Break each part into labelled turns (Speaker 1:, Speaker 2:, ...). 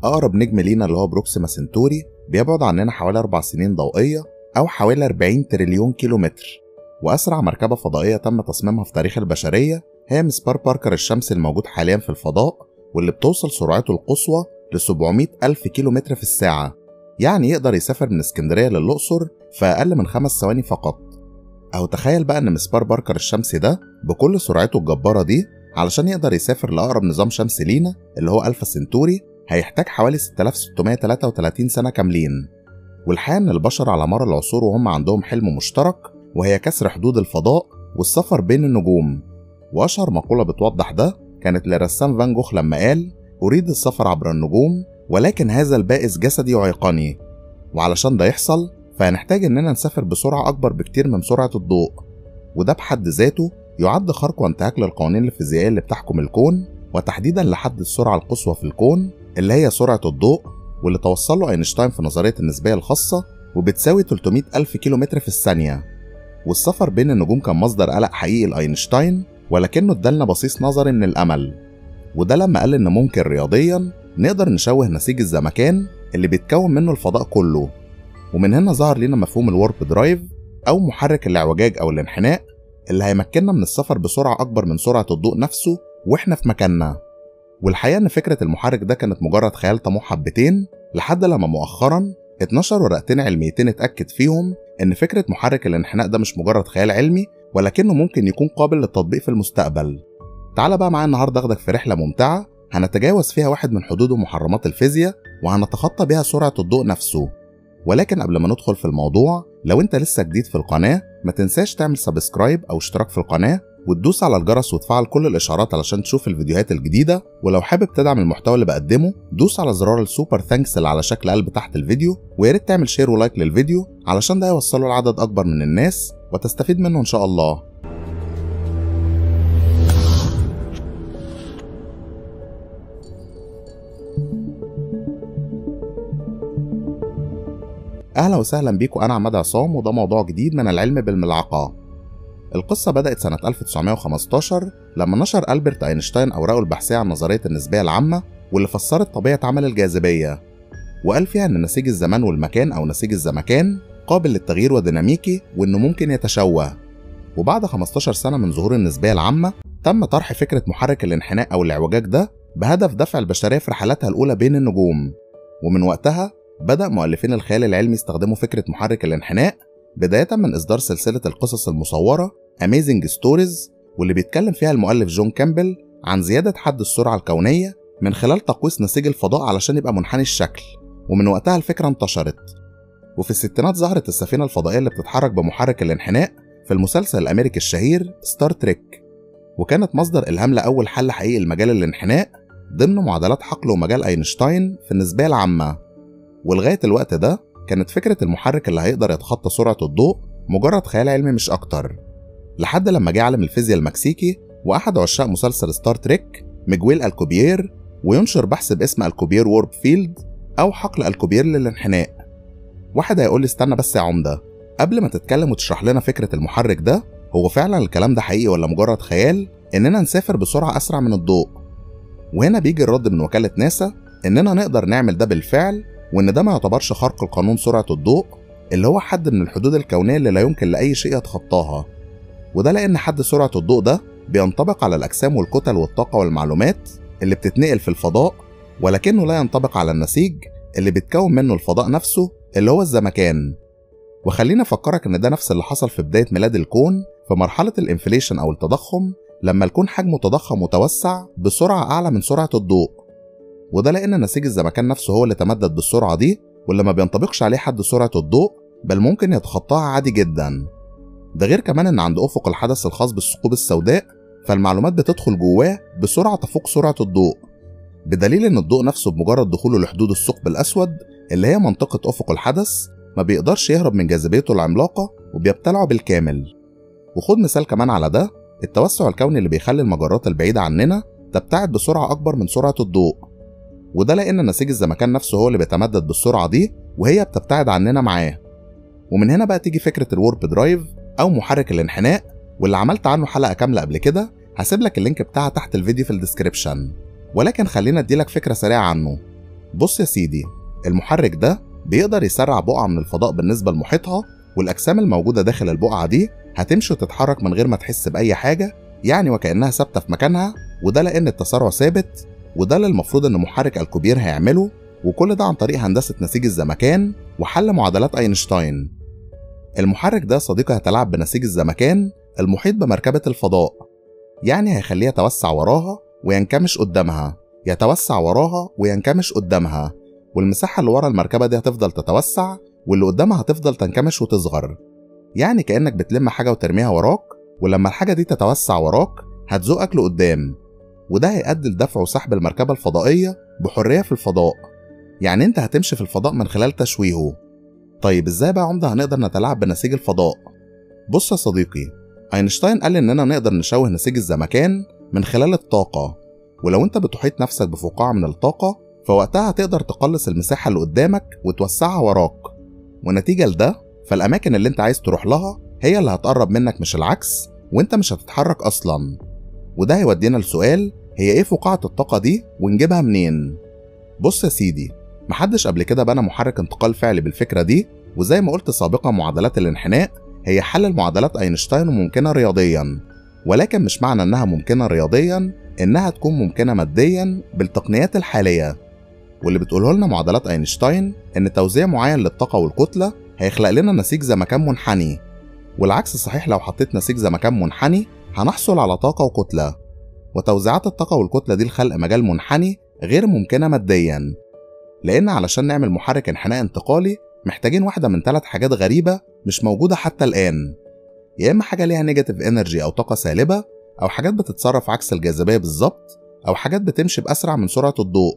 Speaker 1: أقرب نجم لينا اللي هو بروكسيما سنتوري بيبعد عننا حوالي 4 سنين ضوئية أو حوالي 40 تريليون كيلومتر. وأسرع مركبة فضائية تم تصميمها في تاريخ البشرية هي مسبار باركر الشمسي الموجود حاليا في الفضاء، واللي بتوصل سرعته القصوى ل 700 ألف كيلومتر في الساعة. يعني يقدر يسافر من اسكندرية للأقصر في أقل من 5 ثواني فقط. أو تخيل بقى إن مسبار باركر الشمسي ده بكل سرعته الجبارة دي علشان يقدر يسافر لأقرب نظام شمسي لينا اللي هو ألفا سنتوري هيحتاج حوالي 6633 سنة كاملين. والحقيقة إن البشر على مر العصور وهم عندهم حلم مشترك، وهي كسر حدود الفضاء والسفر بين النجوم. وأشهر مقولة بتوضح ده كانت لرسام فان جوخ لما قال: أريد السفر عبر النجوم ولكن هذا البائس جسدي يعيقني. وعلشان ده يحصل فهنحتاج إننا نسافر بسرعة أكبر بكتير من سرعة الضوء، وده بحد ذاته يعد خرق وانتهاك للقوانين الفيزيائية اللي بتحكم الكون، وتحديدا لحد السرعة القصوى في الكون اللي هي سرعة الضوء، واللي توصل له أينشتاين في نظرية النسبية الخاصة، وبتساوي 300 ألف كيلومتر في الثانية. والسفر بين النجوم كان مصدر قلق حقيقي لأينشتاين، ولكنه ادالنا بصيص نظري من الأمل. وده لما قال إن ممكن رياضيا نقدر نشوه نسيج الزمكان اللي بيتكون منه الفضاء كله. ومن هنا ظهر لنا مفهوم الورب درايف أو محرك الاعوجاج أو الانحناء، اللي هيمكننا من السفر بسرعة أكبر من سرعة الضوء نفسه وإحنا في مكاننا. والحقيقة إن فكرة المحرك ده كانت مجرد خيال طموح حبتين، لحد لما مؤخرا 12 ورقتين علميتين اتأكد فيهم إن فكرة محرك الانحناء ده مش مجرد خيال علمي، ولكنه ممكن يكون قابل للتطبيق في المستقبل. تعال بقى معايا النهارده أخدك في رحلة ممتعة هنتجاوز فيها واحد من حدود ومحرمات الفيزياء، وهنتخطى بيها سرعة الضوء نفسه. ولكن قبل ما ندخل في الموضوع، لو انت لسه جديد في القناة ما تنساش تعمل سبسكرايب او اشتراك في القناة، وتدوس على الجرس وتفعل كل الاشعارات علشان تشوف الفيديوهات الجديدة. ولو حابب تدعم المحتوى اللي بقدمه دوس على زرار السوبر ثانكس اللي على شكل قلب تحت الفيديو، وياريت تعمل شير ولايك للفيديو علشان ده يوصله لعدد اكبر من الناس وتستفيد منه ان شاء الله. أهلا وسهلا بيكم، أنا عماد عصام، وده موضوع جديد من العلم بالملعقة. القصة بدأت سنة 1915 لما نشر ألبرت أينشتاين أوراقه البحثية عن نظرية النسبية العامة، واللي فسرت طبيعة عمل الجاذبية، وقال فيها إن نسيج الزمان والمكان أو نسيج الزمكان قابل للتغيير وديناميكي، وإنه ممكن يتشوه. وبعد 15 سنة من ظهور النسبية العامة تم طرح فكرة محرك الانحناء أو الاعوجاج ده بهدف دفع البشرية في رحلاتها الأولى بين النجوم. ومن وقتها بدأ مؤلفين الخيال العلمي يستخدموا فكرة محرك الانحناء، بداية من إصدار سلسلة القصص المصورة Amazing Stories، واللي بيتكلم فيها المؤلف جون كامبل عن زيادة حد السرعة الكونية من خلال تقويس نسيج الفضاء علشان يبقى منحني الشكل. ومن وقتها الفكرة انتشرت. وفي الستينات ظهرت السفينة الفضائية اللي بتتحرك بمحرك الانحناء في المسلسل الأمريكي الشهير ستار تريك، وكانت مصدر إلهام لأول حل حقيقي لمجال الانحناء ضمن معادلات حقل ومجال أينشتاين في النسبية العامة. ولغاية الوقت ده كانت فكرة المحرك اللي هيقدر يتخطى سرعة الضوء مجرد خيال علمي مش أكتر، لحد لما جه عالم الفيزياء المكسيكي وأحد عشاق مسلسل ستار تريك ميجويل ألكوبيير وينشر بحث باسم ألكوبيير وورب فيلد أو حقل ألكوبيير للانحناء. واحد هيقول لي استنى بس يا عمدة، قبل ما تتكلم وتشرح لنا فكرة المحرك ده، هو فعلا الكلام ده حقيقي ولا مجرد خيال إننا نسافر بسرعة أسرع من الضوء؟ وهنا بيجي الرد من وكالة ناسا إننا نقدر نعمل ده بالفعل، وإن ده ما يعتبرش خرق القانون سرعة الضوء اللي هو حد من الحدود الكونية اللي لا يمكن لأي شيء يتخطاها. وده لأن حد سرعة الضوء ده بينطبق على الأجسام والكتل والطاقة والمعلومات اللي بتتنقل في الفضاء، ولكنه لا ينطبق على النسيج اللي بيتكون منه الفضاء نفسه اللي هو الزمكان. وخلينا أفكرك إن ده نفس اللي حصل في بداية ميلاد الكون في مرحلة الانفليشن أو التضخم، لما الكون حجمه تضخم وتوسع بسرعة أعلى من سرعة الضوء. وده لأن نسيج الزمكان نفسه هو اللي تمدد بالسرعة دي، واللي ما بينطبقش عليه حد سرعة الضوء، بل ممكن يتخطاها عادي جدا. ده غير كمان إن عند أفق الحدث الخاص بالثقوب السوداء فالمعلومات بتدخل جواه بسرعة تفوق سرعة الضوء، بدليل إن الضوء نفسه بمجرد دخوله لحدود الثقب الأسود اللي هي منطقة أفق الحدث ما بيقدرش يهرب من جاذبيته العملاقة وبيبتلعه بالكامل. وخد مثال كمان على ده، التوسع الكوني اللي بيخلي المجرات البعيدة عننا تبتعد بسرعة أكبر من سرعة الضوء، وده لأن نسيج الزمكان نفسه هو اللي بيتمدد بالسرعة دي وهي بتبتعد عننا معاه. ومن هنا بقى تيجي فكرة الورب درايف أو محرك الانحناء، واللي عملت عنه حلقة كاملة قبل كده، هسيب لك اللينك بتاعها تحت الفيديو في الديسكريبشن. ولكن خلينا اديلك فكرة سريعة عنه. بص يا سيدي، المحرك ده بيقدر يسرع بقعة من الفضاء بالنسبة لمحيطها، والأجسام الموجودة داخل البقعة دي هتمشي وتتحرك من غير ما تحس بأي حاجة، يعني وكأنها ثابتة في مكانها. وده لأن التسارع ثابت، وده اللي المفروض إن محرك الكوبير هيعمله، وكل ده عن طريق هندسة نسيج الزمكان وحل معادلات أينشتاين. المحرك ده صديقي هيتلاعب بنسيج الزمكان المحيط بمركبة الفضاء، يعني هيخليها يتوسع وراها وينكمش قدامها، يتوسع وراها وينكمش قدامها، والمساحة اللي ورا المركبة دي هتفضل تتوسع، واللي قدامها هتفضل تنكمش وتصغر. يعني كأنك بتلم حاجة وترميها وراك، ولما الحاجة دي تتوسع وراك هتزقك لقدام، وده هيؤدي لدفع وسحب المركبة الفضائية بحرية في الفضاء. يعني انت هتمشي في الفضاء من خلال تشويهه. طيب ازاي بقى عمده هنقدر نتلاعب بنسيج الفضاء؟ بص يا صديقي، اينشتاين قال اننا نقدر نشوه نسيج الزمكان من خلال الطاقة، ولو انت بتحيط نفسك بفقاعة من الطاقة فوقتها هتقدر تقلص المساحة اللي قدامك وتوسعها وراك، ونتيجة لده فالأماكن اللي انت عايز تروح لها هي اللي هتقرب منك مش العكس، وانت مش هتتحرك أصلا. وده هيودينا لسؤال، هي ايه فقاعة الطاقة دي ونجيبها منين؟ بص يا سيدي، محدش قبل كده بنى محرك انتقال فعلي بالفكرة دي، وزي ما قلت سابقا معادلات الانحناء هي حل المعادلات أينشتاين وممكنة رياضيا، ولكن مش معنى انها ممكنة رياضيا انها تكون ممكنة ماديا بالتقنيات الحالية. واللي بتقوله لنا معادلات أينشتاين ان توزيع معين للطاقة والكتلة هيخلق لنا نسيج زمكان منحني، والعكس صحيح، لو حطيت نسيج زمكان منحني هنحصل على طاقة وكتلة، وتوزيعات الطاقة والكتلة دي لخلق مجال منحني غير ممكنة ماديا. لأن علشان نعمل محرك انحناء انتقالي محتاجين واحدة من 3 حاجات غريبة مش موجودة حتى الآن، يا إما حاجة ليها نيجاتيف انرجي أو طاقة سالبة، أو حاجات بتتصرف عكس الجاذبية بالظبط، أو حاجات بتمشي بأسرع من سرعة الضوء.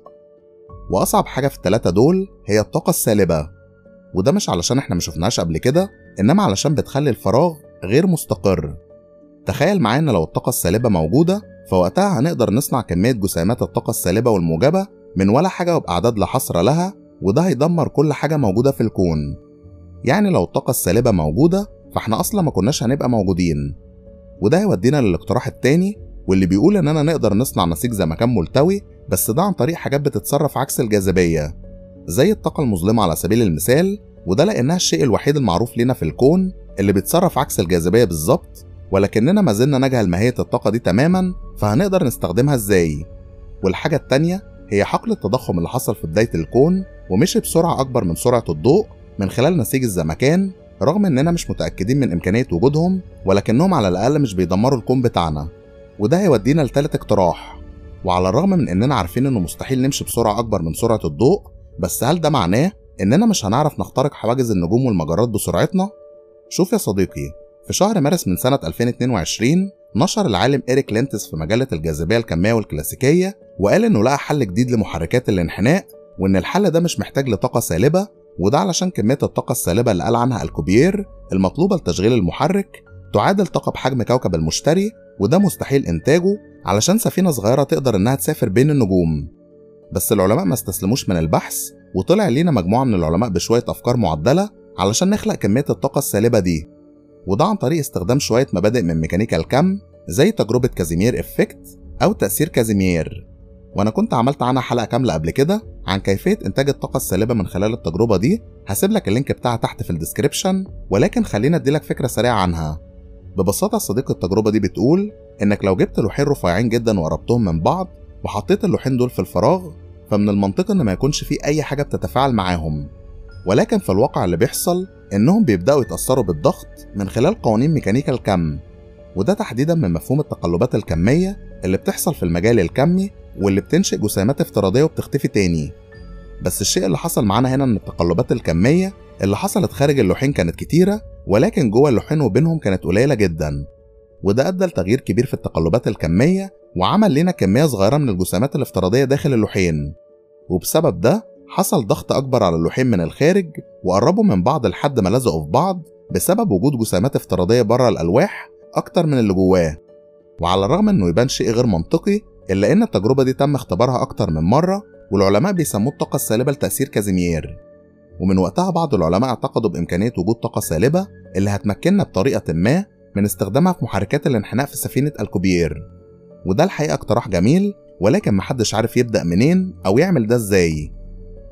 Speaker 1: وأصعب حاجة في ال3 دول هي الطاقة السالبة، وده مش علشان احنا مشوفناش قبل كده، إنما علشان بتخلي الفراغ غير مستقر. تخيل معايا إن لو الطاقة السالبة موجودة فوقتها هنقدر نصنع كمية جسيمات الطاقة السالبة والموجبة من ولا حاجة وبأعداد لا حصر لها، وده هيدمر كل حاجة موجودة في الكون. يعني لو الطاقة السالبة موجودة فاحنا أصلا ما كناش هنبقى موجودين. وده هيودينا للاقتراح التاني، واللي بيقول إننا نقدر نصنع نسيج زمكان ملتوي، بس ده عن طريق حاجات بتتصرف عكس الجاذبية، زي الطاقة المظلمة على سبيل المثال، وده لأنها الشيء الوحيد المعروف لنا في الكون اللي بيتصرف عكس الجاذبية بالظبط، ولكننا ما زلنا نجهل ماهية الطاقة دي تماما، فهنقدر نستخدمها ازاي؟ والحاجة التانية هي حقل التضخم اللي حصل في بداية الكون ومشي بسرعة أكبر من سرعة الضوء من خلال نسيج الزمكان، رغم إننا مش متأكدين من إمكانية وجودهم، ولكنهم على الأقل مش بيدمروا الكون بتاعنا. وده هيودينا لتالت اقتراح، وعلى الرغم من إننا عارفين إنه مستحيل نمشي بسرعة أكبر من سرعة الضوء، بس هل ده معناه إننا مش هنعرف نخترق حواجز النجوم والمجرات بسرعتنا؟ شوف يا صديقي، في شهر مارس من سنة 2022 نشر العالم إريك لينتس في مجلة الجاذبية الكمية والكلاسيكية، وقال إنه لقى حل جديد لمحركات الانحناء، وإن الحل ده مش محتاج لطاقة سالبة، وده علشان كمية الطاقة السالبة اللي قال عنها الكوبير المطلوبة لتشغيل المحرك تعادل طاقة بحجم كوكب المشتري، وده مستحيل إنتاجه علشان سفينة صغيرة تقدر إنها تسافر بين النجوم. بس العلماء ما استسلموش من البحث، وطلع لينا مجموعة من العلماء بشوية أفكار معدلة علشان نخلق كمية الطاقة السالبة دي، وده عن طريق استخدام شوية مبادئ من ميكانيكا الكم زي تجربة كازيمير إفكت أو تأثير كازيمير، وأنا كنت عملت عنها حلقة كاملة قبل كده عن كيفية إنتاج الطاقة السالبة من خلال التجربة دي، هسيب لك اللينك بتاعها تحت في الديسكريبشن، ولكن خلينا أديلك فكرة سريعة عنها. ببساطة يا صديقي، التجربة دي بتقول إنك لو جبت لوحين رفيعين جدا وقربتهم من بعض وحطيت اللوحين دول في الفراغ، فمن المنطقي إن ما يكونش فيه أي حاجة بتتفاعل معاهم، ولكن في الواقع اللي بيحصل إنهم بيبدأوا يتأثروا بالضغط من خلال قوانين ميكانيكا الكم، وده تحديدا من مفهوم التقلبات الكمية اللي بتحصل في المجال الكمي واللي بتنشئ جسيمات افتراضية وبتختفي تاني. بس الشيء اللي حصل معانا هنا إن التقلبات الكمية اللي حصلت خارج اللوحين كانت كتيرة، ولكن جوه اللوحين وبينهم كانت قليلة جدا، وده أدى لتغيير كبير في التقلبات الكمية وعمل لنا كمية صغيرة من الجسيمات الافتراضية داخل اللوحين، وبسبب ده حصل ضغط أكبر على اللوحين من الخارج وقربوا من بعض لحد ما لزقوا في بعض بسبب وجود جسيمات افتراضية بره الألواح أكتر من اللي جواه. وعلى الرغم إنه يبان شيء غير منطقي، إلا إن التجربة دي تم اختبارها أكتر من مرة، والعلماء بيسموه الطاقة السالبة لتأثير كازيمير. ومن وقتها بعض العلماء اعتقدوا بإمكانية وجود طاقة سالبة اللي هتمكننا بطريقة ما من استخدامها في محركات الانحناء في سفينة الكوبير. وده الحقيقة اقتراح جميل، ولكن محدش عارف يبدأ منين أو يعمل ده إزاي.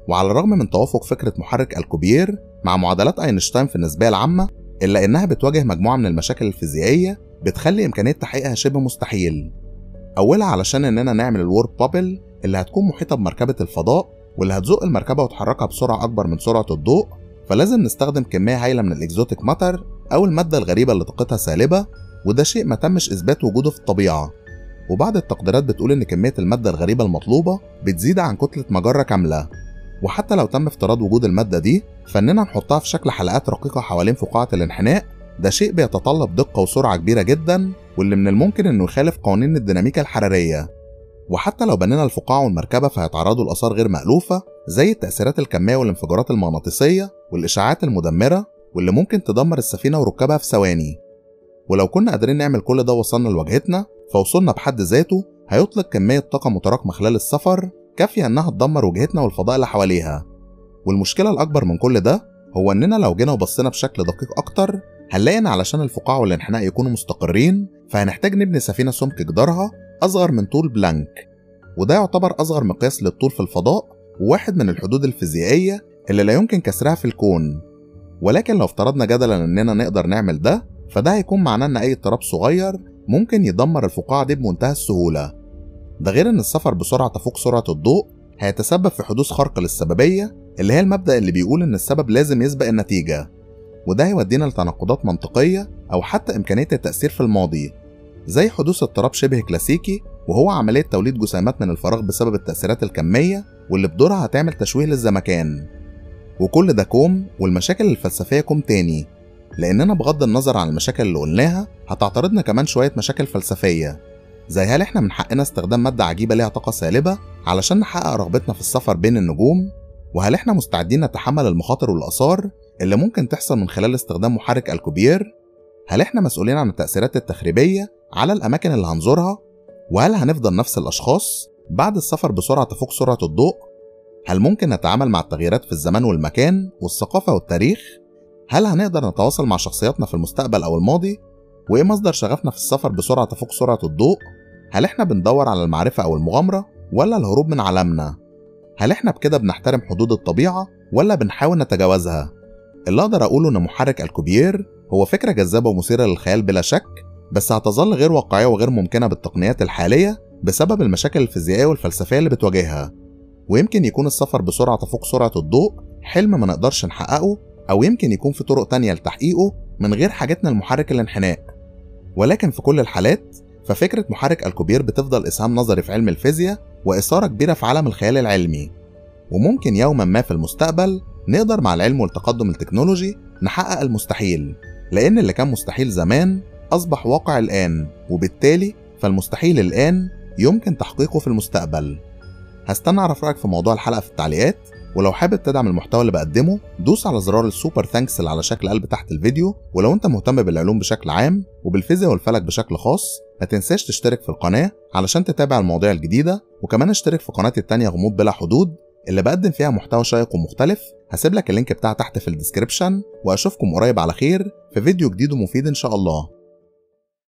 Speaker 1: وعلى الرغم من توافق فكرة محرك الكوبير مع معادلات أينشتاين في النسبية العامة، إلا إنها بتواجه مجموعة من المشاكل الفيزيائية بتخلي إمكانية تحقيقها شبه مستحيل. أولها علشان إننا نعمل الورب بابل اللي هتكون محيطة بمركبة الفضاء واللي هتزق المركبة وتحركها بسرعة أكبر من سرعة الضوء، فلازم نستخدم كمية هائلة من الإكزوتيك ماتر أو المادة الغريبة اللي طاقتها سالبة، وده شيء ما تمش إثبات وجوده في الطبيعة. وبعض التقديرات بتقول إن كمية المادة الغريبة المطلوبة بتزيد عن كتلة مجرة كاملة، وحتى لو تم افتراض وجود المادة دي فإننا نحطها في شكل حلقات رقيقة حوالين فقاعة الانحناء، ده شيء بيتطلب دقة وسرعة كبيرة جدا، واللي من الممكن إنه يخالف قوانين الديناميكا الحرارية. وحتى لو بنينا الفقاعة والمركبة فهيتعرضوا لآثار غير مألوفة زي التأثيرات الكمية والانفجارات المغناطيسية والإشعاعات المدمرة، واللي ممكن تدمر السفينة وركابها في ثواني. ولو كنا قادرين نعمل كل ده وصلنا لوجهتنا، فوصولنا بحد ذاته هيطلق كمية طاقة متراكمة خلال السفر كافية إنها تدمر وجهتنا والفضاء اللي حواليها. والمشكلة الأكبر من كل ده هو إننا لو جينا وبصينا بشكل دقيق أكتر هنلاقي إن علشان الفقاعة والانحناء يكونوا مستقرين فهنحتاج نبني سفينة سمك جدارها أصغر من طول بلانك، وده يعتبر أصغر مقياس للطول في الفضاء وواحد من الحدود الفيزيائية اللي لا يمكن كسرها في الكون. ولكن لو افترضنا جدلا إننا نقدر نعمل ده، فده هيكون معناه إن أي اضطراب صغير ممكن يدمر الفقاعة دي بمنتهى السهولة. ده غير إن السفر بسرعة تفوق سرعة الضوء هيتسبب في حدوث خرق للسببية، اللي هي المبدأ اللي بيقول إن السبب لازم يسبق النتيجة، وده هيودينا لتناقضات منطقية أو حتى إمكانية التأثير في الماضي، زي حدوث اضطراب شبه كلاسيكي وهو عملية توليد جسيمات من الفراغ بسبب التأثيرات الكمية واللي بدورها هتعمل تشويه للزمكان. وكل ده كوم، والمشاكل الفلسفية كوم تاني، لأننا بغض النظر عن المشاكل اللي قلناها هتعترضنا كمان شوية مشاكل فلسفية، زي هل احنا من حقنا استخدام مادة عجيبة ليها طاقة سالبة علشان نحقق رغبتنا في السفر بين النجوم، وهل احنا مستعدين نتحمل المخاطر والآثار اللي ممكن تحصل من خلال استخدام محرك الكوبير، هل احنا مسؤولين عن التأثيرات التخريبية على الأماكن اللي هنزورها، وهل هنفضل نفس الأشخاص بعد السفر بسرعة تفوق سرعة الضوء، هل ممكن نتعامل مع التغييرات في الزمان والمكان والثقافة والتاريخ، هل هنقدر نتواصل مع شخصياتنا في المستقبل أو الماضي، وإيه مصدر شغفنا في السفر بسرعة تفوق سرعة الضوء، هل احنا بندور على المعرفة أو المغامرة ولا الهروب من عالمنا، هل احنا بكده بنحترم حدود الطبيعة ولا بنحاول نتجاوزها. اللي أقدر أقوله إن محرك الكوبير هو فكرة جذابة ومثيرة للخيال بلا شك، بس هتظل غير واقعية وغير ممكنة بالتقنيات الحالية بسبب المشاكل الفيزيائية والفلسفية اللي بتواجهها. ويمكن يكون السفر بسرعة تفوق سرعة الضوء حلم ما نقدرش نحققه، أو يمكن يكون في طرق تانية لتحقيقه من غير حاجتنا المحرك الانحناء. ولكن في كل الحالات ففكرة محرك الكوبير بتفضل إسهام نظري في علم الفيزياء وإثارة كبيرة في عالم الخيال العلمي، وممكن يوما ما في المستقبل نقدر مع العلم والتقدم التكنولوجي نحقق المستحيل، لأن اللي كان مستحيل زمان أصبح واقع الآن، وبالتالي فالمستحيل الآن يمكن تحقيقه في المستقبل. هستنى أعرف رأيك في موضوع الحلقة في التعليقات، ولو حابب تدعم المحتوى اللي بقدمه دوس على زرار السوبر ثانكس اللي على شكل قلب تحت الفيديو، ولو انت مهتم بالعلوم بشكل عام وبالفيزياء والفلك بشكل خاص ما تنساش تشترك في القناة علشان تتابع المواضيع الجديدة، وكمان اشترك في قناتي التانية غموض بلا حدود اللي بقدم فيها محتوى شيق ومختلف. هسيب لك اللينك بتاعها تحت في الديسكريبشن، واشوفكم قريب على خير في فيديو جديد ومفيد ان شاء الله.